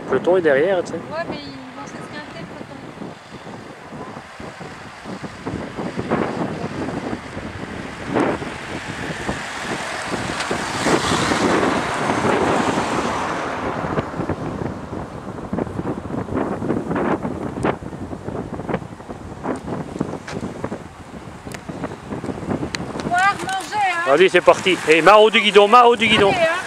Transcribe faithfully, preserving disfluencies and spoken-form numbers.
peloton est derrière, tu sais. Ouais, mais ils vont s'esquinter le peloton. Boire, manger, hein. Allez, c'est parti. Et main haut du guidon, main haut du guidon. Allez, hein.